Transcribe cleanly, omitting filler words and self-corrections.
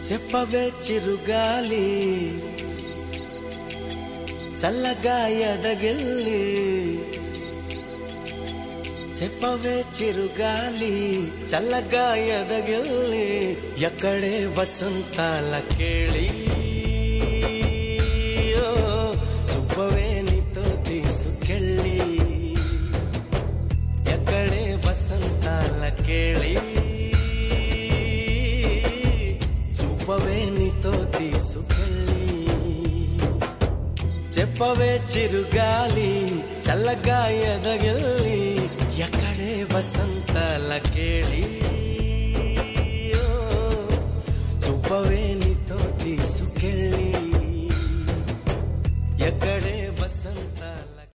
చెప్పవే చిరుగాలి చల్లగా ఎదగిల్లి చెప్పవే చిరుగాలి చల్లగా ఎదగిల్లి ఎక్కడే వసంతాల కేళి చూపవే నీతో తీసుకెళ్ళి ఎక్కడే వసంతాల కేళి చూపవే నీతో తీసుకెళ్ళి చెప్పవే చిరుగాలి చల్లగా ఎదగిల్లి ఎక్కడే వసంతాల కేళి